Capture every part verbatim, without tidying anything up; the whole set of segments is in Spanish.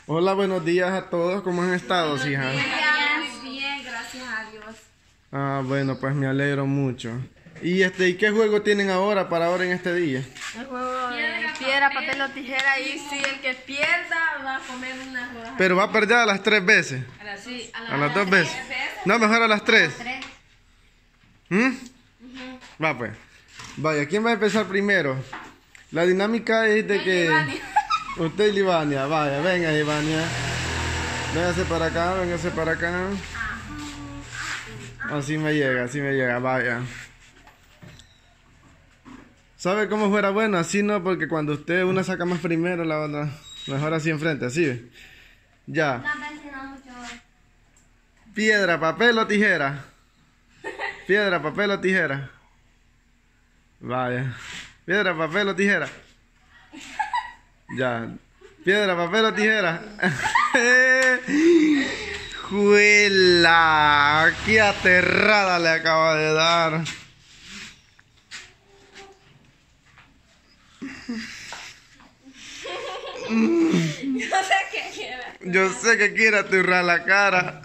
Hola, buenos días a todos. ¿Cómo han estado, hija? Muy bien, bien, gracias a Dios. Ah, bueno, pues me alegro mucho. ¿Y este, y qué juego tienen ahora para ahora en este día? El juego de piedra, papel o tijera y si el que pierda va a comer una rodaja. Pero va a perder a las tres veces. Sí, A las dos veces. No, mejor a las tres. ¿Mm? Va pues. Vaya, ¿quién va a empezar primero? La dinámica es de que... Usted y Livania, vaya, venga Livania. Véngase para acá, véngase para acá. Así me llega, así me llega, vaya. ¿Sabe cómo fuera bueno? Así no, porque cuando usted una saca más primero, la otra mejor así enfrente, así ve. Ya. Piedra, papel o tijera. Piedra, papel o tijera. Vaya. Piedra, papel o tijera. Ya. Piedra, papel o tijera. ¡Juela! ¡Qué aterrada le acaba de dar! Yo sé que quiera. Yo sé que quiere aterrar la cara.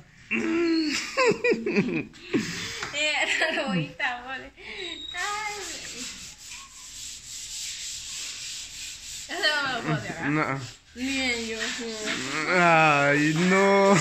Era robita, mole. Ay. Ese no me lo puedo llegar. No. Bien, yo sí. Ay, no.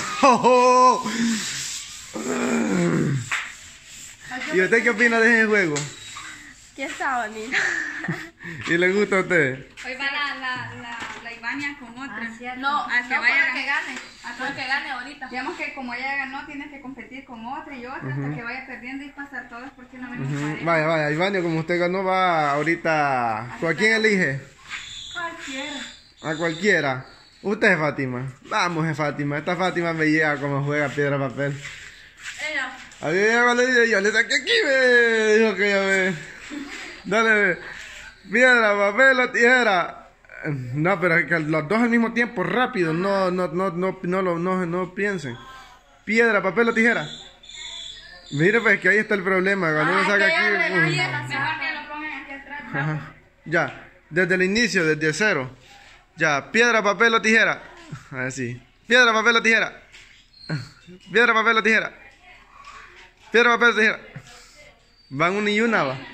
¿Y usted qué opina de ese juego? ¿Qué está bonito? ¿Y le gusta a usted? Hoy va la, la, la, la Ivania con otra. No, a que no vaya para que gane. Para que gane ahorita. Digamos que como ella ganó, tienes que competir con otra y otra hasta que vaya perdiendo y pasar todas porque no me Ujú. Vaya, vaya, Ivania, como usted ganó, va ahorita. ¿A quién elige? Cualquiera. A cualquiera. Usted es Fátima. Vamos, es Fátima. Esta Fátima me llega como juega piedra papel. Ella. A mí me le yo le saqué aquí, me dijo que ya ve. Dale, ve. Piedra, papel o tijera. No, pero es que los dos al mismo tiempo, rápido. No, no, no, no, no, no, no, no piensen. Piedra, papel o tijera. Mire, pues que ahí está el problema. Cuando uno saca aquí. uh. Mejor que lo pongan aquí atrás. Ajá. Ya, desde el inicio, desde cero. Ya, piedra, papel o tijera. Así. Piedra, papel o tijera. Piedra, papel o tijera. Piedra, papel o tijera. Van una y una, va.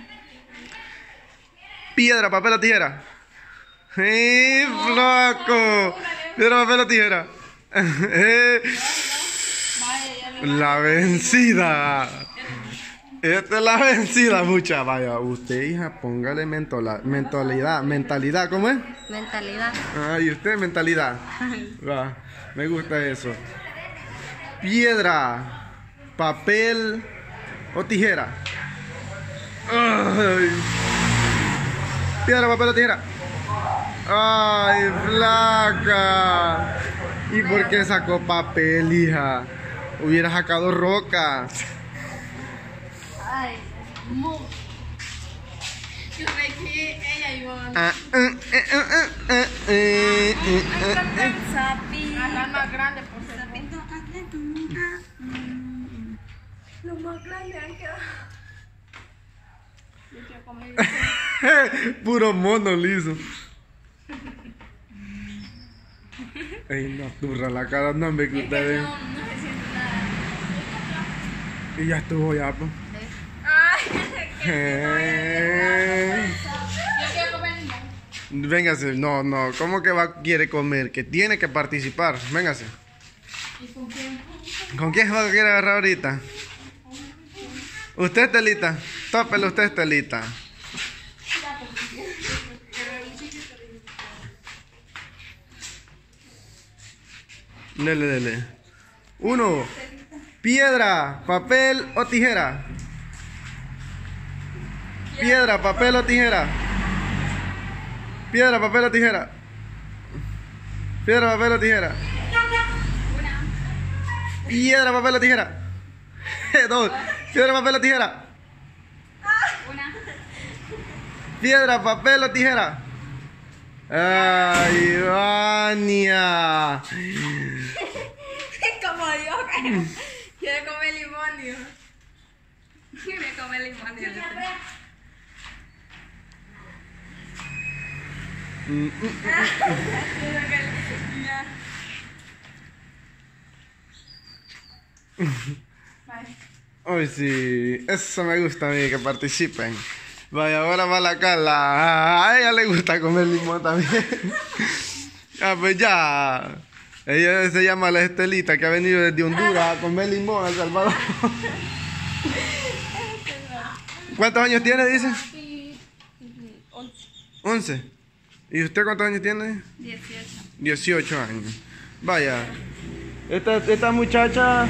Piedra, papel o tijera. ¡Eh, flaco! Piedra, papel o tijera. Eh, La vencida. Esta es la vencida, mucha. Vaya, usted, hija, póngale mentola, mentalidad. ¿Mentalidad? ¿Cómo es? Mentalidad. Ay, usted, mentalidad. Va, me gusta eso. Piedra, papel o tijera. Ay. Piedra, papel o tijera. Ay, flaca. ¿Y por qué sacó papel, hija? Hubiera sacado roca. Ay, mu. Yo sé que ella iba a ganar. Ah, eh, eh, eh, eh, eh, eh, eh. Acá es más grande por ser lo más grande han quedado. Yo quiero comer. Puro mono liso. Ey, no, turra la cara, no me Es que ustedes. no, no se siente nada. Y ya estuvo ya, pues. Ay, Eh. yo quiero comer limón. Véngase, no, no, ¿cómo que va quiere comer? Que tiene que participar, véngase. ¿Y con quién? ¿Con quién va a quiere agarrar ahorita? Usted, Estelita, tópelo usted, Estelita. Dele, dele. Uno. Piedra, papel o tijera. Piedra, papel o tijera. Piedra, papel o tijera. Piedra, papel o tijera. Piedra, papel o tijera. Dos. Piedra, papel o tijera. Una. Piedra, papel o tijera. Ay, Vania. Como yo, quiere comer limón, dijo. Quiere comer limón. Vale. Uy, sí, eso me gusta a mí, que participen. Vaya, ahora va la Carla. A ella le gusta comer limón también. Ah, pues ya. Ella se llama la Estelita, que ha venido desde Honduras a comer limón a El Salvador. ¿Cuántos años tiene, dice? once. ¿Y usted cuántos años tiene? dieciocho. dieciocho años. Vaya. Esta, esta muchacha...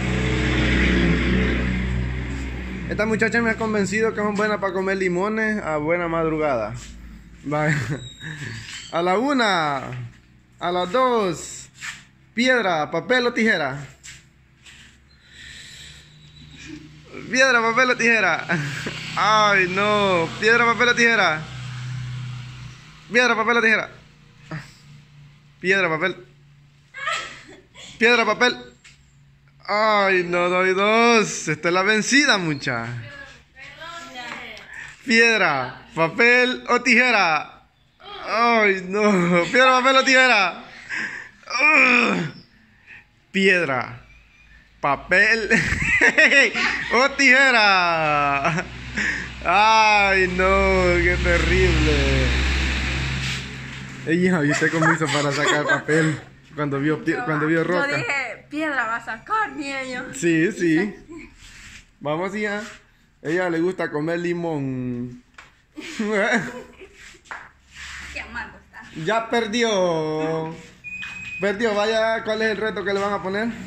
Esta muchacha me ha convencido que es buena para comer limones a buena madrugada. Vaya. A la una. A las dos. Piedra, papel o tijera. Piedra, papel o tijera. Ay, no. Piedra, papel o tijera. Piedra, papel o tijera. Piedra, papel. Piedra, papel. Ay, no doy dos. Esta es la vencida, mucha. Piedra, papel o tijera. Ay, no. Piedra, papel o tijera. Uh. Piedra, papel o tijera. Ay, no, qué terrible. Ey, hija, ¿y usted cómo hizo para sacar papel cuando vio, cuando vio roca? Yo dije, piedra va a sacar, niño. Sí, sí. Vamos, hija. Ella le gusta comer limón. Qué amargo está. Ya perdió. Perdió, vaya, ¿cuál es el reto que le van a poner? No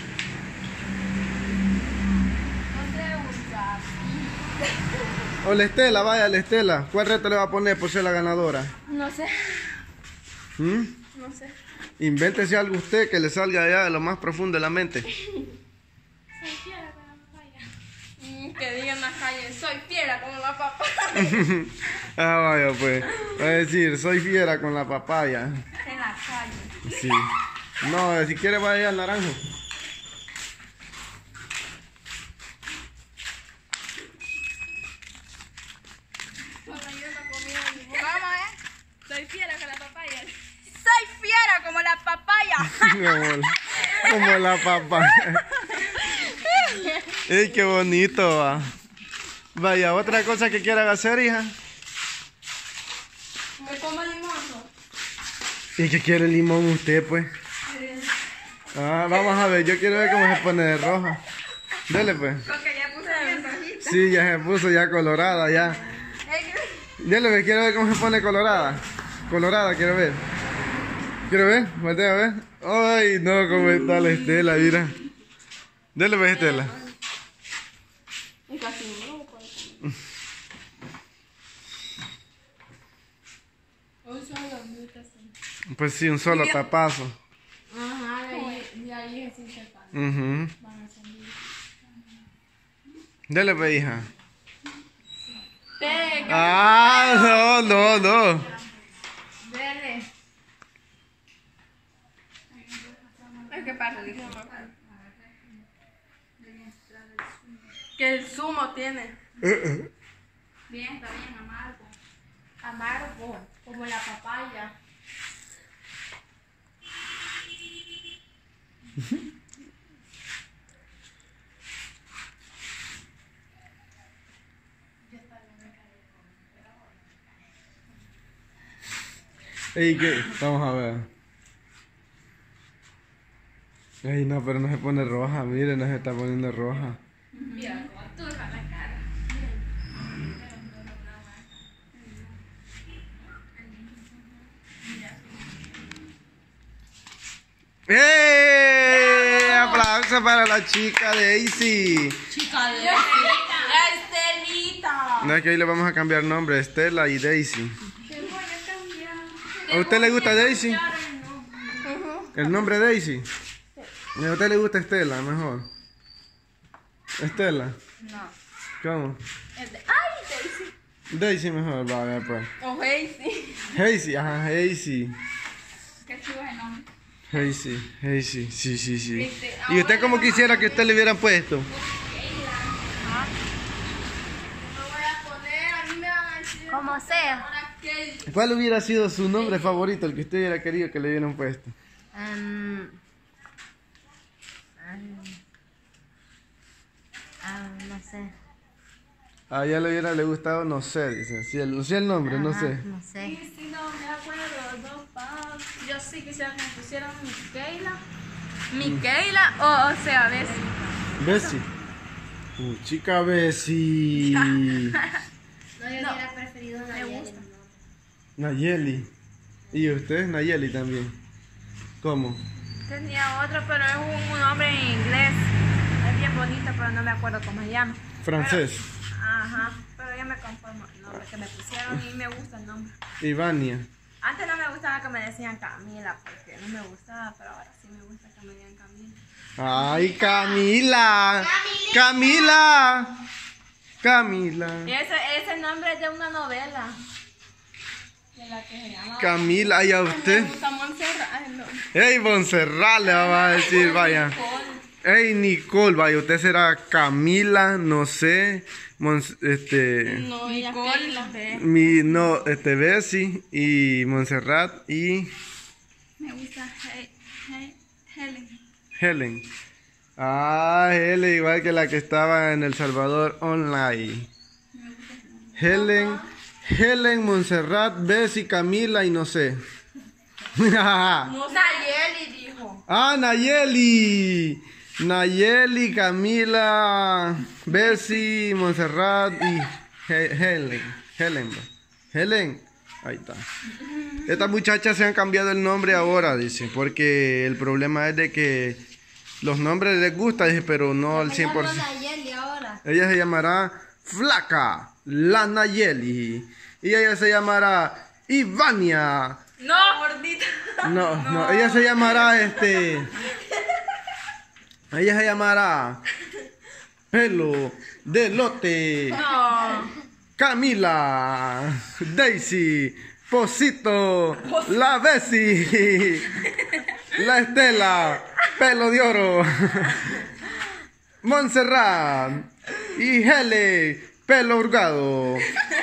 se usa. O la Estela, vaya, la Estela. ¿Cuál reto le va a poner por ser la ganadora? No sé. ¿Mm? No sé. Invéntese algo usted que le salga allá de lo más profundo de la mente. Soy fiera con la papaya. Mm, que diga en la calle, soy fiera con la papaya. Ah, vaya, pues. Va a decir, soy fiera con la papaya. En la calle. Sí. No, si quiere vaya al naranjo. Vamos, ¿eh? Soy fiera con la papaya. Soy fiera como la papaya. como, la, como la papaya. ¡Ey, qué bonito! Va. Vaya, otra cosa que quieran hacer, hija. ¿Me como limón? ¿Y qué quiere el limón usted, pues? Ah, vamos a ver, yo quiero ver cómo se pone de roja. Dele, pues. Porque ya puse bien rojita. Sí, ya se puso ya colorada, ya. Dele, pues, quiero ver cómo se pone colorada. Colorada, quiero ver. Quiero ver, voltea a ver. Ay, no, cómo está la Estela, mira. Dele, pues, Estela. Y casi no lo puedo comer. Un solo minuto así. Pues sí, un solo tapazo. Ajá, de ahí, de ahí es sin secar. Uh-huh. Van a salir. Dele, pues, hija. Dele, Ah, no, no, no. dele. Es que pasa, dice. Que el zumo tiene. Bien, está bien, amargo. Amargo, como la papaya. Ey, ¿qué? Vamos a ver. Ey, no, pero no se pone roja, mire, no se está poniendo roja. Mira, como tú dejas la cara. ¡Eh! ¡Aplauso para la chica Daisy! Chica de Estelita. No, es que ahí le vamos a cambiar nombre, Estela y Daisy. ¿A usted le gusta Daisy? ¿El nombre Daisy? ¿Y a usted le gusta Estela, mejor? ¿Estela? No. ¿Cómo? Es de- Ay, Daisy. Daisy mejor, va a ver pues. O Daisy. Hazy, ajá, Hazy. Qué chivo es el nombre. Hazy, Hazy, sí, sí, sí. Viste, ¿Y usted cómo quisiera que usted le hubieran puesto? No voy a poner, a mí me van a decir. Como sea. Ahora que. ¿Cuál hubiera sido su nombre favorito, el que usted hubiera querido que le hubieran puesto? Um, Ah, no sé. A ella le hubiera le gustado, no sé, dice. Si el, si el nombre, no Ajá, sé. No sé. Sí, sí, no, me acuerdo. Dos pavos. Yo sí quisiera que me pusieran Micaela. Micaela o, o sea, ¿ves? Bessie. Uh, chica Bessie. No, yo hubiera preferido me Nayeli. gusta. Nayeli. ¿Y usted? Nayeli también. ¿Cómo? Tenía otro, pero es un, un nombre en inglés. Es bien bonito, pero no me acuerdo cómo se llama. Francés. Ajá, pero yo me conformo el nombre que me pusieron y me gusta el nombre. Ivania. Antes no me gustaba que me decían Camila, porque no me gustaba, pero ahora sí me gusta que me digan Camila. Ay, Camila. Camila. Camila. Y ese, ese nombre es de una novela. De la que se llama... Camila, ¿y a Me usted? gusta Montserrat. Ay, no. Ey, Montserrat le va a decir, vaya. Ey, Nicole, vaya, usted será Camila, no sé, Mons- este, No, ella es Keila. mi, no, este, Bessie y Montserrat y Me gusta He- He- Helen. Helen. Ah, Helen, igual que la que estaba en El Salvador Online. Helen, Helen, Montserrat, Bessie, Camila y no sé. Nayeli dijo. Ah, Nayeli. Nayeli, Camila, Bessie, Montserrat y He- Helen. Helen. bro. Helen. Ahí está. Estas muchachas se han cambiado el nombre ahora, dice, porque el problema es de que los nombres les gusta, dice, pero no al cien por ciento. Nayeli ahora. Ella se llamará Flaca, la Nayeli. Y ella se llamará Ivania. No, gordita. No, no, ella se llamará este. Ella se llamará Pelo de Lote. No. Camila, Daisy, Posito, la Bessie, la Estela, Pelo de Oro, Montserrat y Hele, Pelo Hurgado.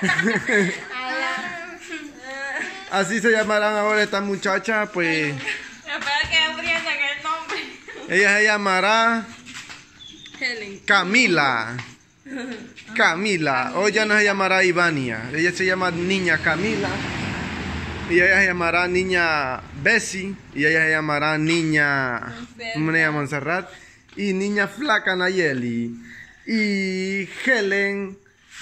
Así se llamarán ahora estas muchachas, pues. Espera que aprendan el nombre. Ella se llamará Helen. Camila. Camila. Hoy ya no se llamará Ivania. Ella se llama Niña Camila. Y ella se llamará Niña Bessie. Y ella se llamará Niña Niña Montserrat. Y Niña Flaca Nayeli. Y Helen.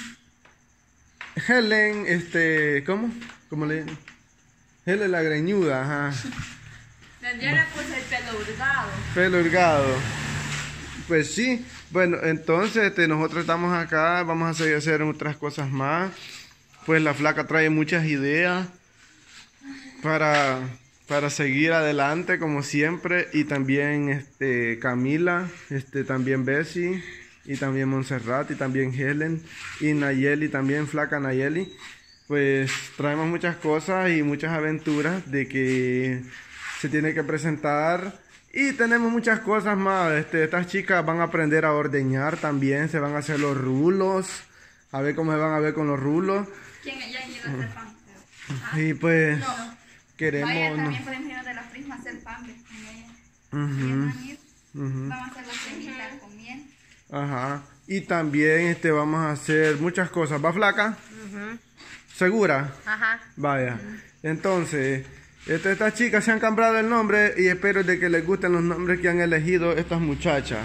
Helen, este. ¿Cómo? ¿Cómo le Helen la greñuda, ajá. Yo le puse el pelo hurgado. Pelo hurgado. Pues sí, bueno, entonces este, nosotros estamos acá, vamos a seguir hacer otras cosas más. Pues la flaca trae muchas ideas para, para seguir adelante como siempre. Y también este, Camila, este, también Bessie, y también Montserrat, y también Helen, y Nayeli, también flaca Nayeli. Pues traemos muchas cosas y muchas aventuras de que se tiene que presentar y tenemos muchas cosas más. Este, estas chicas van a aprender a ordeñar también, se van a hacer los rulos, a ver cómo se van a ver con los rulos. ¿Quién ya quiere hacer pan? Y pues No. queremos... Vaya, no- también podemos ir a de las prismas a hacer pan. ¿ves? Con ella. Ujú, ¿Quieren venir? ujú. Vamos a hacer las primitas con miel. Ajá. Y también este, vamos a hacer muchas cosas. ¿Va flaca? ¿Segura? Ajá. Vaya. Entonces, este, estas chicas se han cambiado el nombre y espero de que les gusten los nombres que han elegido estas muchachas.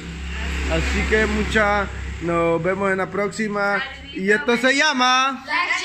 Así que muchachas, nos vemos en la próxima. Y esto se llama... La